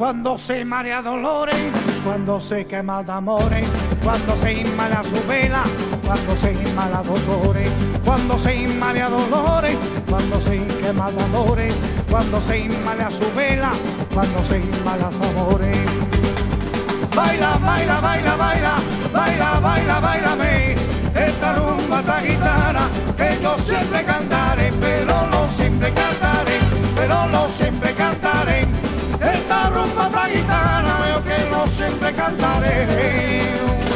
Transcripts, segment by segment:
Cuando se marea dolores, cuando se quema de amores, cuando se inmala su vela, cuando se inmala dolores, cuando se inmala dolores, cuando se quema de amores, cuando se inmala su vela, cuando se inmala sus amores. Baila, baila, baila, baila, baila, baila, bailame, esta rumba, esta gitana, que yo siempre cantaré, pero no siempre cantaré, pero no siempre cantaré. Esta rumba, esta gitana, yo que no siempre cantaré.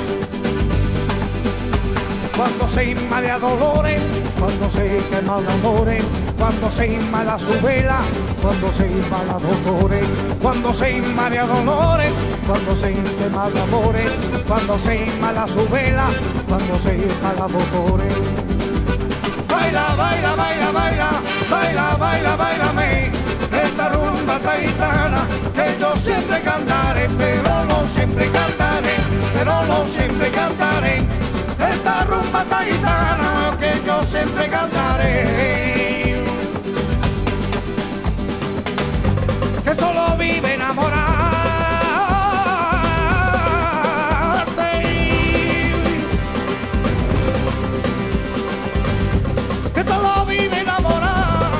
Cuando se inmala dolores, cuando se quema de amores, cuando se inmala su vela, cuando se inmala dolores, cuando se inmala dolores, cuando se quema de amores, cuando se inmala su vela, cuando se inmala dolores. Baila, baila, baila, baila, baila, baila, bailame, esta rumba, esta gitana, que yo siempre cantaré, pero no siempre cantaré, pero no siempre cantaré. Esta rumba, esta gitana, que yo siempre cantaré. Que solo vive enamorarte, que solo vive enamorarte.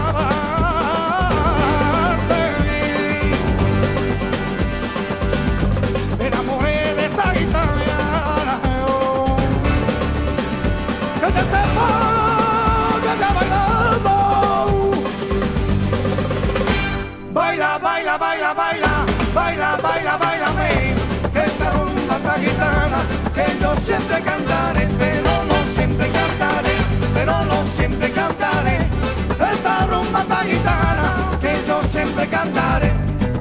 Me enamoré de esta gitana, que te sepa que está bailando. Baila, baila, baila, baila, baila, baila, bailame, esta rumba, esta gitana, que yo siempre cantaré, pero no siempre cantaré, pero no siempre cantaré. Esta rumba, esta gitana, que yo siempre cantaré.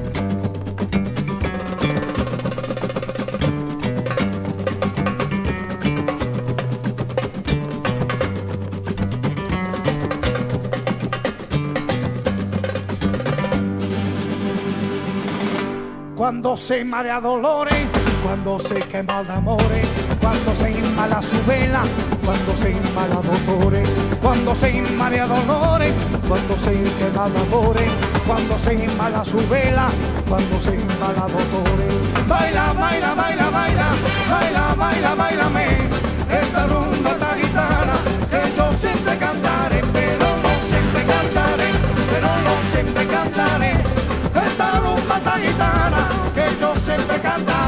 Cuando se marea dolores, cuando se quema de amores, cuando se inmala su vela, cuando se inmala dolores, cuando se inmala dolores, cuando se quema de amores, cuando se inmala su vela, cuando se inmala dolores. Baila, baila, baila, baila, baila, baila, bailame, esta rumba, esta gitana, que yo siempre cantaré, pero no siempre cantaré, pero no siempre cantaré. Esta rumba, esta gitana, que yo siempre cantaré.